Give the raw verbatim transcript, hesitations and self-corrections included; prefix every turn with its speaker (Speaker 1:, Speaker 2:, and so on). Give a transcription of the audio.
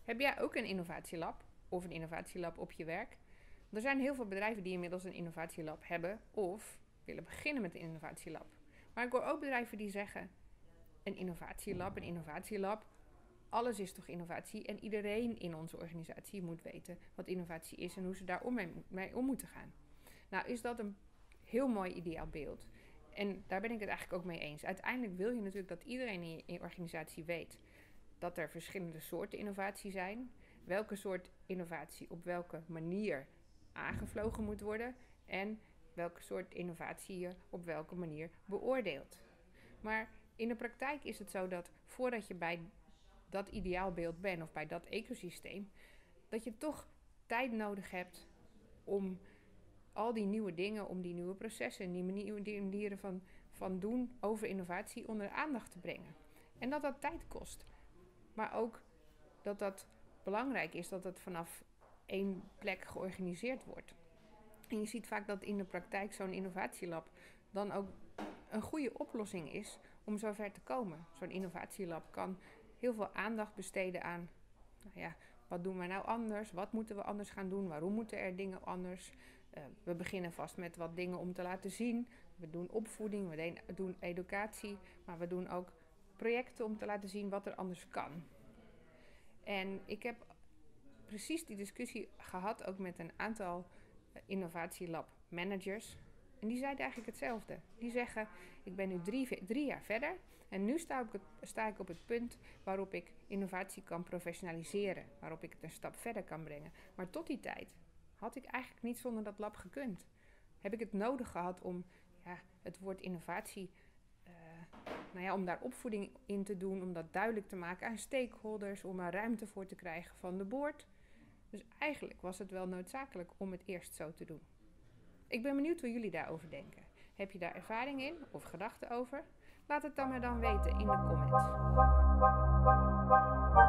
Speaker 1: Heb jij ook een innovatielab of een innovatielab op je werk? Er zijn heel veel bedrijven die inmiddels een innovatielab hebben of willen beginnen met een innovatielab. Maar ik hoor ook bedrijven die zeggen, een innovatielab, een innovatielab, alles is toch innovatie en iedereen in onze organisatie moet weten wat innovatie is en hoe ze daar om mee, mee om moeten gaan. Nou is dat een heel mooi ideaal beeld. En daar ben ik het eigenlijk ook mee eens. Uiteindelijk wil je natuurlijk dat iedereen in je organisatie weet dat er verschillende soorten innovatie zijn. Welke soort innovatie op welke manier aangevlogen moet worden. En welke soort innovatie je op welke manier beoordeelt. Maar in de praktijk is het zo dat voordat je bij dat ideaalbeeld bent of bij dat ecosysteem, dat je toch tijd nodig hebt om al die nieuwe dingen, om die nieuwe processen, die nieuwe manieren van, van doen over innovatie onder de aandacht te brengen. En dat dat tijd kost. Maar ook dat dat belangrijk is dat het vanaf één plek georganiseerd wordt. En je ziet vaak dat in de praktijk zo'n innovatielab dan ook een goede oplossing is om zover te komen. Zo'n innovatielab kan heel veel aandacht besteden aan, nou ja, wat doen we nou anders? Wat moeten we anders gaan doen? Waarom moeten er dingen anders? Uh, we beginnen vast met wat dingen om te laten zien. We doen opvoeding, we de- doen educatie, maar we doen ook projecten om te laten zien wat er anders kan. En ik heb precies die discussie gehad ook met een aantal innovatielab managers. En die zeiden eigenlijk hetzelfde. Die zeggen, ik ben nu drie, drie jaar verder en nu sta ik, het, sta ik op het punt waarop ik innovatie kan professionaliseren. Waarop ik het een stap verder kan brengen. Maar tot die tijd had ik eigenlijk niet zonder dat lab gekund. Heb ik het nodig gehad om ja, het woord innovatie, uh, nou ja, om daar opvoeding in te doen. Om dat duidelijk te maken aan stakeholders. Om er ruimte voor te krijgen van de board. Dus eigenlijk was het wel noodzakelijk om het eerst zo te doen. Ik ben benieuwd hoe jullie daarover denken. Heb je daar ervaring in of gedachten over? Laat het dan maar dan weten in de comments.